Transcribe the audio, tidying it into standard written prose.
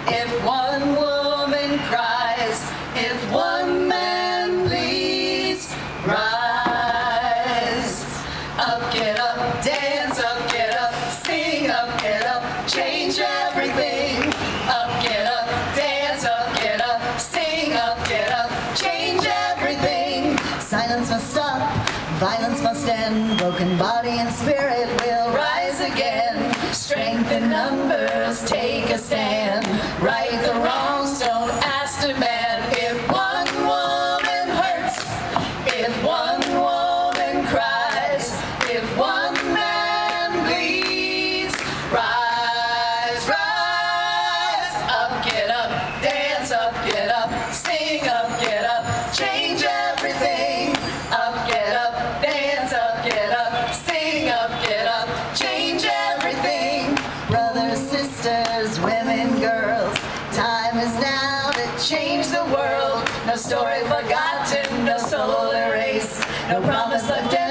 If one woman cries, if one man bleeds, rise. Up, get up, dance, up, get up, sing, up, get up, change everything. Up, get up, dance, up, get up, sing, up, get up, change everything. Silence must stop, violence must end, broken body and spirit will rise again. Strength in numbers, take a stand, right the wrongs, don't ask demand. If one woman hurts, if one woman cries, if one man bleeds, rise, rise. Up, get up, dance, up, get up, sing, up, get up, change everything. Up, get up, dance, up, get up, sing, up, get up, change everything. Brothers, sisters, women, girls, time is now to change the world. No story forgotten, no soul erased, no promise of death.